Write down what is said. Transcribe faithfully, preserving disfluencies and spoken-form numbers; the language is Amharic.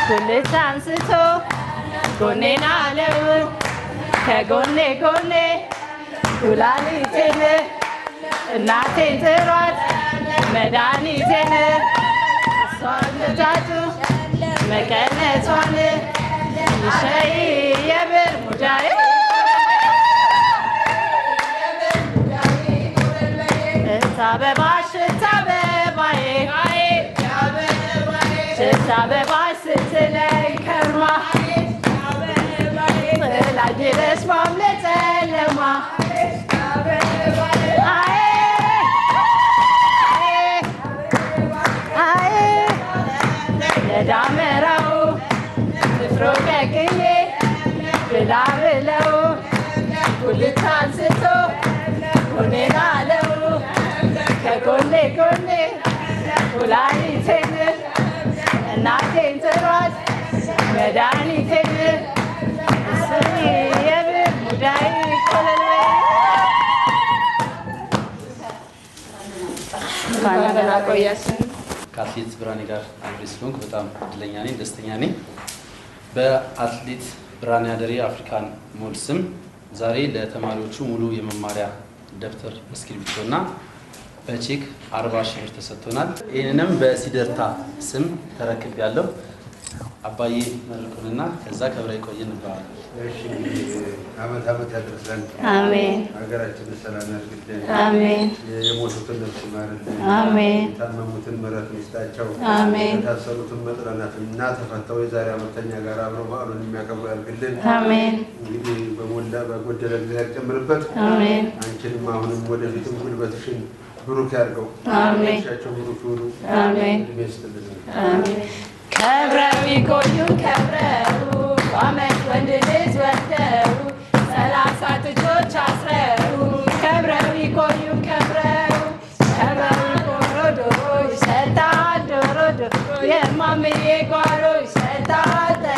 ጉልቻ አንስቶ ጎኔን አለው ከጎኔ ጎኔ ኩላሊቴን እናቴን ጥሯት መድኃኒቴን እሷን ልታጩ መቀነቷን ይሸይ የብር ሙዳይ እታበባሽ እታበባዬ እታበባሽ ስትለኝ ከርማ ጥላኝ ድረስ ማምለጥ ጨለማ የዳመራው ንፍሮ ቀቅዬ ብላ ብለው ጉልቻ አንስቶ ጎኔን አለው ከጎኔ ጎኔ ኩላሊቴን እናቴን ጥሯት መድኃኒቴን እሱን የብር ሙዳይ ቆለል እንኳን ደህና ቆያችሁ። ከአትሌት ብርሃኔ ጋር አብሬ ስለሆንኩ በጣም እድለኛ ነኝ፣ ደስተኛ ነኝ። በአትሌት ብርሃኔ ሀደሬ አፍሪካን ሞል ስም ዛሬ ለተማሪዎቹ ሙሉ የመማሪያ ደብተር እስክሪብቶና በቼክ አርባ ሺህ ብር ተሰጥቶናል። ይህንንም በሲደርታ ስም ተረክቤያለሁ። አባዬ መርቁንና ከዛ ከብራ ይቆየን እንባል። እሺ አመት አመት ያድርሰን። አሜን። ሀገራችንን ሰላም ያድርግልን። አሜን። የሞቱትን ነፍስ ይማርልን። አሜን። የታመሙትን ምሕረት ይስጣቸው። አሜን። የታሰሩትን መጽናናትና ተፈተው የዛሬ ዓመተኛ ጋር አብረው በዓሉን የሚያከብሩ ያድርግልን። አሜን። እንግዲህ በሞላ በጎደለ እግዚአብሔር ጨምርበት። አሜን። አንቺንም አሁንም ወደፊትም ጉልበትሽን ብሩክ ያድርገው። አሜን። ሻቸው ብሩክ ይሁኑ። አሜን። እድሜ ይስጥልን። አሜን። ከብረው ይቆዩን ከብረው በዓመት ወንድ ልጅ ወልደው ሰላሳ ልጆች አስረው ከብረው ይቆዩን ከብረው ከብረው ዶሮ ዶሮ ይሰጣል ዶሮ ዶሮ የማምዬ ጓሮ ይሰጣል